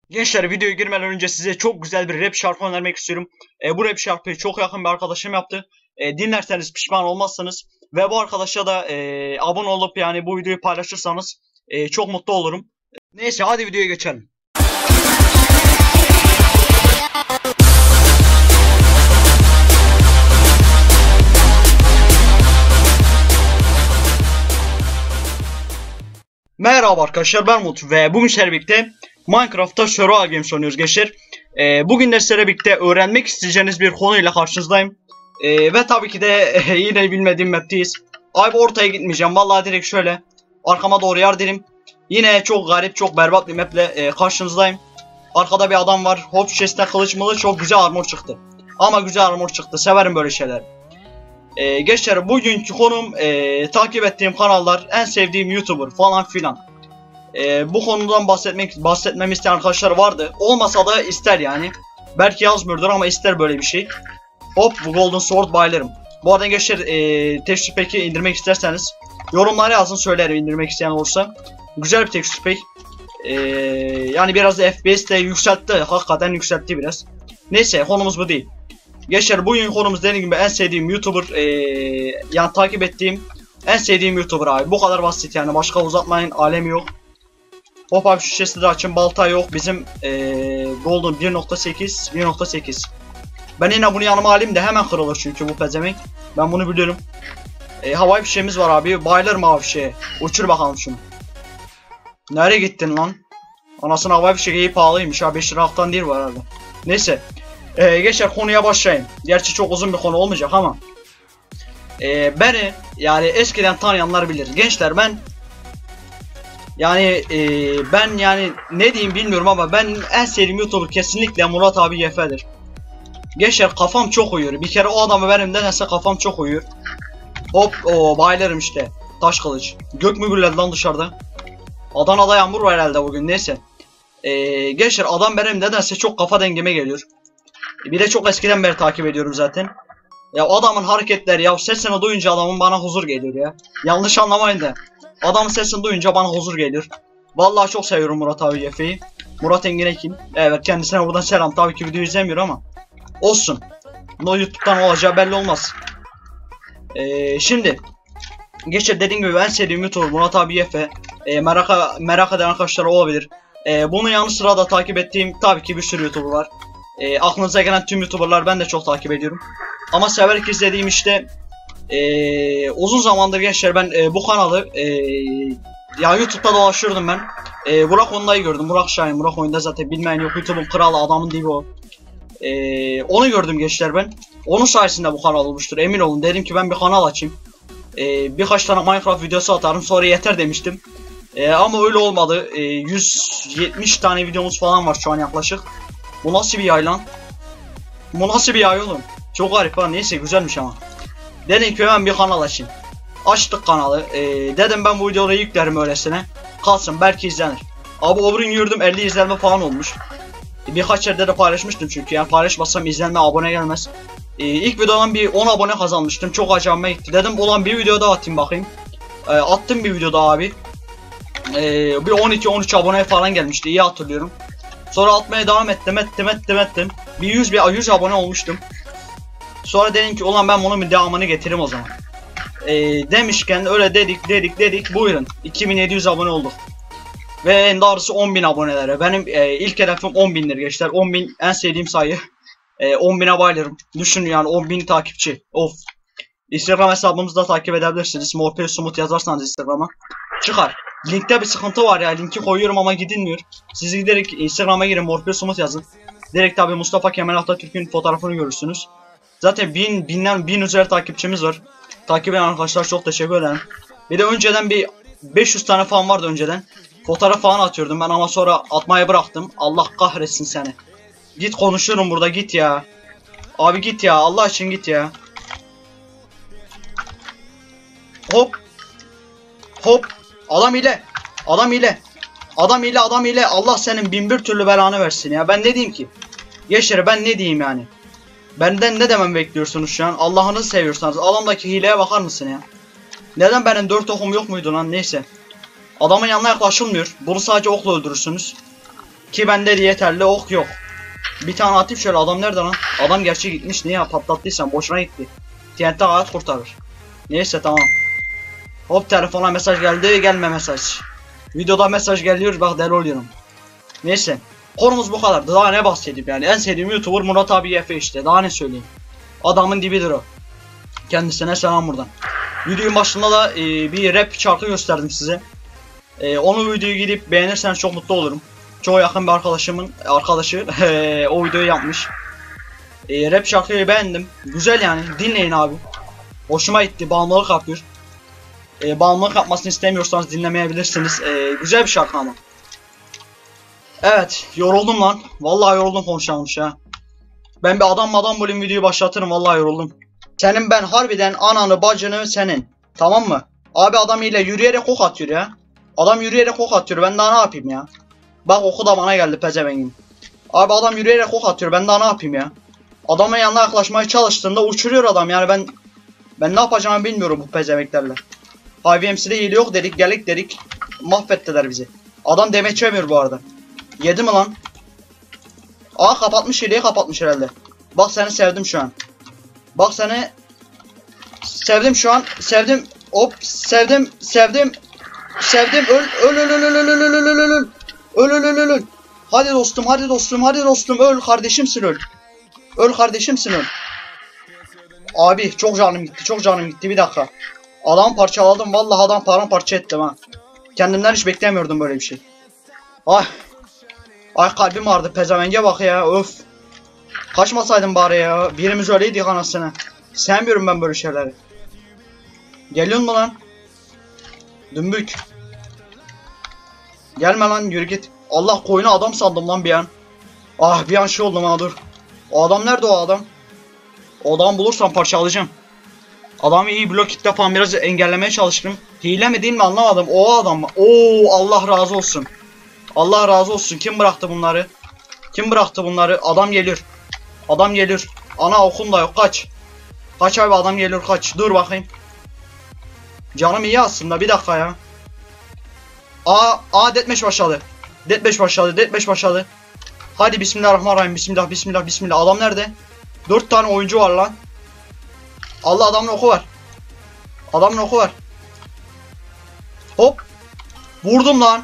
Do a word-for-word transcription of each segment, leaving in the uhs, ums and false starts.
Gençler, videoya girmeden önce size çok güzel bir rap şarkı önermek istiyorum. E, bu rap şarkıyı çok yakın bir arkadaşım yaptı. E, dinlerseniz pişman olmazsınız. Ve bu arkadaşa da e, abone olup yani bu videoyu paylaşırsanız e, çok mutlu olurum. Neyse, hadi videoya geçelim. Merhaba arkadaşlar, ben Umut ve bugün sizlerle birlikte Minecraft'ta Survival Games oynuyoruz gençler. Ee, bugün de sizlerle birlikte öğrenmek isteyeceğiniz bir konuyla karşınızdayım. Ee, ve tabii ki de yine bilmediğim map'teyiz. Abi ortaya gitmeyeceğim, vallahi direkt şöyle arkama doğru yardırayım. Yine çok garip, çok berbat bir map'le e, karşınızdayım. Arkada bir adam var, hop chest'ten kılıç mılı, çok güzel armor çıktı. Ama güzel armor çıktı, severim böyle şeyler. Ee, gençler, bugünkü konum e, takip ettiğim kanallar, en sevdiğim YouTuber falan filan. Ee, bu konudan bahsetmek bahsetmemi isteyen arkadaşlar vardı. Olmasa da ister yani. Belki yazmıyordur ama ister böyle bir şey. Hop, bu Golden Sword baylarım. Bu arada gençler, e, texture pack'i indirmek isterseniz yorumlara yazın, söylerim indirmek isteyen olursa. Güzel bir texture pack. Ee, yani biraz da F P S de yükseltti. Hakikaten yükseltti biraz. Neyse, konumuz bu değil. Gençler, bugün konumuz dediğim gibi en sevdiğim YouTuber, ee, yani takip ettiğim en sevdiğim YouTuber abi. Bu kadar basit yani, başka uzatmayın, alemi yok. Hop abi, şu şişesi de açın, balta yok. Bizim ee, Golden bir nokta sekiz bir nokta sekiz. Ben yine bunu yanıma alayım da hemen kırılır çünkü bu pezemek. Ben bunu biliyorum. E, havai fişeğimiz var abi. Bayılırım havai fişeğe. Uçur bakalım şunu. Nereye gittin lan? Anasını, havai fişeği iyi pahalıymış ha. beş liralıktan değil var herhalde. Neyse. E, geçer konuya başlayayım. Gerçi çok uzun bir konu olmayacak ama. E, beni yani eskiden tanıyanlar bilir. Gençler, ben yani e, ben yani ne diyeyim bilmiyorum ama ben en sevdiğim YouTuber kesinlikle Murat abi Yefe'dir. Gençler, kafam çok uyuyor. Bir kere o adamı benim nedense kafam çok uyuyor. Hop, o baylarım işte. Taş kılıç. Gök mü gürledi lan dışarıda? Adana'da yağmur var herhalde bugün, neyse. Ee, gençler, adam benim nedense çok kafa dengeme geliyor. Bir de çok eskiden beri takip ediyorum zaten. Ya adamın hareketleri, ya sesini duyunca adamın bana huzur geliyor ya. Yanlış anlamayın da. Adamın sesini duyunca bana huzur geliyor. Vallahi çok seviyorum Murat abi Yefe'yi. Murat Engin Ekin. Evet, kendisine buradan selam. Tabii ki video izlemiyor ama olsun. No, YouTube'dan olacağı belli olmaz. Ee, şimdi geçe dediğim gibi en sevdiğim YouTuber Murat abi Yefe. Ee, merak, merak eden arkadaşlar olabilir. Ee, bunun yanı sıra da takip ettiğim tabii ki bir sürü YouTuber var. Ee, aklınıza gelen tüm YouTuber'lar ben de çok takip ediyorum. Ama severek izlediğim işte ee, uzun zamandır gençler ben ee, bu kanalı ee, ya YouTube'da dolaşıyordum ben. Ee, Burak Onday'ı gördüm. Burak Şahin. Burak Onda zaten bilmeyen yok. YouTube'un kralı, adamın dibi o. Ee, onu gördüm gençler ben. Onun sayesinde bu kanal olmuştur, emin olun. Dedim ki ben bir kanal açayım. Ee, birkaç tane Minecraft videosu atarım, sonra yeter demiştim. Ee, ama öyle olmadı. Ee, yüz yetmiş tane videomuz falan var şu an yaklaşık. Bu nasıl bir yay lan? Bu nasıl bir yay oğlum? Çok garip ha, neyse güzelmiş ama. Dedim ki hemen bir kanal açayım. Açtık kanalı. Ee, dedim ben bu videoları yüklerim öylesine. Kalsın, belki izlenir. Abi o gün yürüdüm, elli izlenme falan olmuş. Birkaç yerde de paylaşmıştım çünkü yani paylaşmasam izlenme, abone gelmez. Ee, ilk videodan bir on abone kazanmıştım, çok acayip gitti. Dedim ulan bir video daha atayım bakayım. Ee, attım bir video daha abi. Ee, bir on iki on üç abone falan gelmişti, iyi hatırlıyorum. Sonra atmaya devam ettim ettim ettim ettim. Bir yüz bir yüz abone olmuştum. Sonra dedim ki ulan ben bunun bir devamını getireyim o zaman. Ee, demişken öyle dedik dedik dedik, buyurun iki bin yedi yüz abone olduk. Ve en doğrusu on bin abonelere. Benim e, ilk hedefim on bindir gençler. on bin en sevdiğim sayı. E, on bine bayılırım. Düşünün yani, on bin takipçi. Of. Instagram hesabımızı da takip edebilirsiniz. Morpheus Umut yazarsanız Instagram'a çıkar. Linkte bir sıkıntı var ya. Linki koyuyorum ama gidilmiyor. Siz giderek Instagram'a girin, Morpheus Umut yazın. Direkt tabi Mustafa Kemal Atatürk'ün fotoğrafını görürsünüz. Zaten bin, binden bin üzeri takipçimiz var. Takip eden arkadaşlar çok teşekkür ederim. Bir de önceden bir beş yüz tane falan vardı önceden. Fotoğraf falan atıyordum ben ama sonra atmayı bıraktım. Allah kahretsin seni. Git, konuşuyorum burada, git ya. Abi git ya, Allah için git ya. Hop. Hop. Adam ile. Adam ile. Adam ile adam ile. Allah senin bin bir türlü belanı versin ya. Ben ne diyeyim ki? Gençler, ben ne diyeyim yani? Benden ne demem bekliyorsunuz şu an? Allah'ınızı seviyorsanız. Alandaki hileye bakar mısın ya? Neden benim dört okum yok muydu lan? Neyse. Adamın yanına yaklaşılmıyor. Bunu sadece okla öldürürsünüz. Ki bende de yeterli ok yok. Bir tane atayım şöyle, adam nerede lan? Adam gerçi gitmiş, niye patlattıysan boşuna gitti. T N T hayat kurtarır. Neyse tamam. Hop telefona mesaj geldi, gelme mesaj. Videoda mesaj geliyor, bak deli oluyorum. Neyse. Konumuz bu kadardı, daha ne bahsedeyim yani. En sevdiğim YouTuber Murat abi Y F işte, daha ne söyleyeyim. Adamın dibidir o. Kendisine selam buradan. Videonun başında da e, bir rap şarkı gösterdim size. E, onu videoyu gidip beğenirseniz çok mutlu olurum. Çoğu yakın bir arkadaşımın arkadaşı e, o videoyu yapmış. E, rap şarkıyı beğendim. Güzel yani, dinleyin abi. Hoşuma gitti, bağımlılık yapıyor. E, bağımlılık yapmasını istemiyorsanız dinlemeyebilirsiniz. E, güzel bir şarkı ama. Evet, yoruldum lan. Vallahi yoruldum konuşamamış ya. Ben bir adam adam bulayım, videoyu başlatırım, vallahi yoruldum. Senin ben harbiden ananı bacını senin. Tamam mı? Abi adam ile yürüyerek ok atıyor ya. Adam yürüyerek ok atıyor, ben daha ne yapayım ya? Bak oku da bana geldi pezevengim. Abi adam yürüyerek ok atıyor, ben daha ne yapayım ya? Adamın yanına yaklaşmaya çalıştığında uçuruyor adam, yani ben ben ne yapacağımı bilmiyorum bu pezeveklerle. I V M'si de iyiliği yok dedik, gelik dedik, mahvettiler bizi. Adam demeçemiyor bu arada. Yedi mi lan? Aa kapatmış, iyiliği kapatmış herhalde. Bak seni sevdim şu an. Bak seni sevdim şu an, sevdim. Hop sevdim, sevdim. Sevdim, öl öl öl öl öl öl öl öl öl öl öl öl öl öl öl. Hadi dostum, hadi dostum, hadi dostum, öl kardeşimsin, öl. Öl kardeşimsin, öl. Abi çok canım gitti, çok canım gitti, bir dakika. Adam parçaladım, vallahi adam paramparça ettim ha. Kendimden hiç beklemiyordum böyle bir şey. Ay. Ay kalbim ağrıdı, pezevenge bak ya, öf. Kaçmasaydım bari ya, birimiz öyleydi anasını. Sevmiyorum ben böyle şeyleri. Geliyor mu lan? Dümbük. Gelme lan, yürü git. Allah, koyunu adam sandım lan bir an. Ah bir an şey oldum ha, dur. O adam nerede, o adam? O adamı bulursam parçalayacağım. Adamı iyi blok kitle falan biraz engellemeye çalıştım. Hile mi değil mi anlamadım. O adam mı? Oo Allah razı olsun. Allah razı olsun. Kim bıraktı bunları? Kim bıraktı bunları? Adam geliyor. Adam geliyor. Ana okum da yok, kaç. Kaç abi, adam geliyor, kaç. Dur bakayım. Canım iyi aslında, bir dakika ya. Aa, aa deathmatch başladı. Deathmatch başladı, deathmatch başladı. Hadi bismillahirrahmanirrahim, bismillah, bismillah, bismillah. Adam nerede? Dört tane oyuncu var lan. Allah, adamın oku var. Adamın oku var. Hop. Vurdum lan.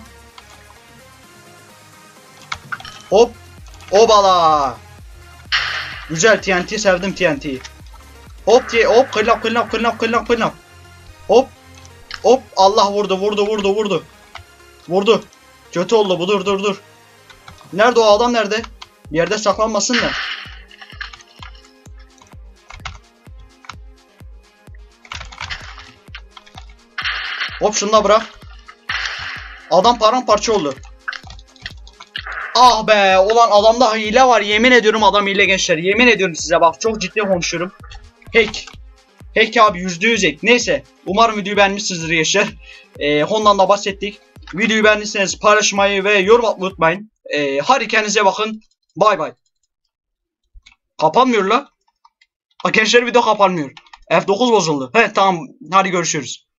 Hop. Obala. Güzel, T N T sevdim, T N T'yi. Hop diye hop, kırlap kırlap kırlap kırlap kırlap. Hop. Hop, Allah vurdu vurdu vurdu vurdu. Vurdu. Kötü oldu bu, dur dur dur. Nerede o adam, nerede? Bir yerde saklanmasın da. Hop şunu da bırak. Adam paramparça oldu. Ah be, ulan adamda hile var, yemin ediyorum adam hile gençler, yemin ediyorum size, bak çok ciddi konuşuyorum. Hack. Hack abi, yüzde yüz hack. Neyse, umarım videoyu beğenmişsinizdir gençler. Ee, Honda'dan da bahsettik. Videoyu beğendiyseniz paylaşmayı ve yorum atmayı unutmayın. Ee, hadi kendinize bakın. Bay bay. Kapanmıyor la. Gençler video kapanmıyor. F dokuz bozuldu. He tamam, hadi görüşürüz.